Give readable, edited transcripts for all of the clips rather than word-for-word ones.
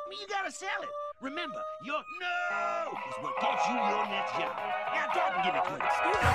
You gotta sell it. Remember, your no is what gets you your next job. Now talk and give me credit.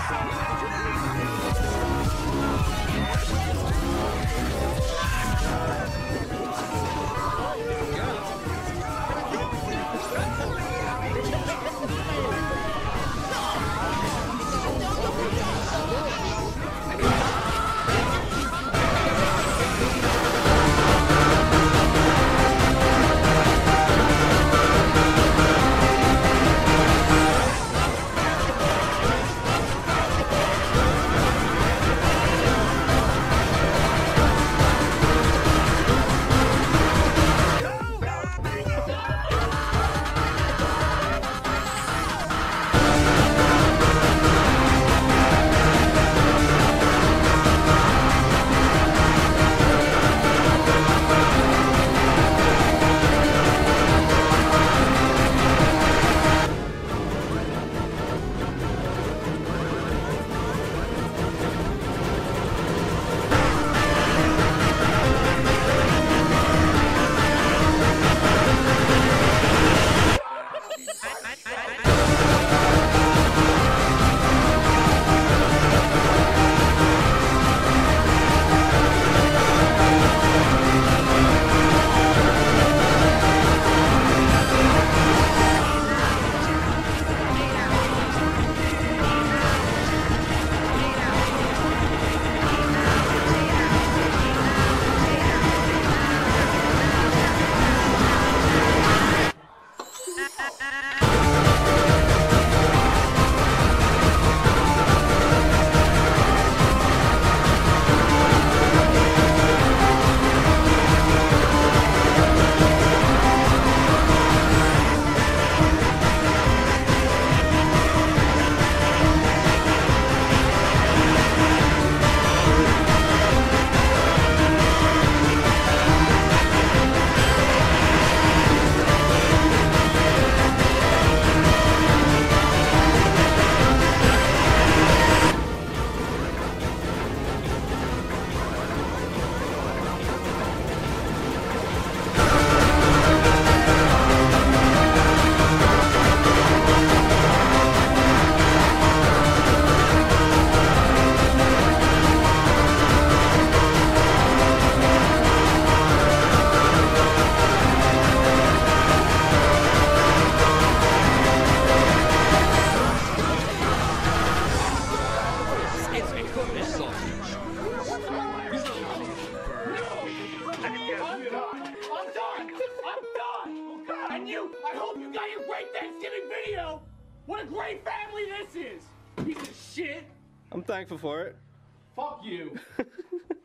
I hope you got your great Thanksgiving video! What a great family this is! Piece of shit! I'm thankful for it. Fuck you!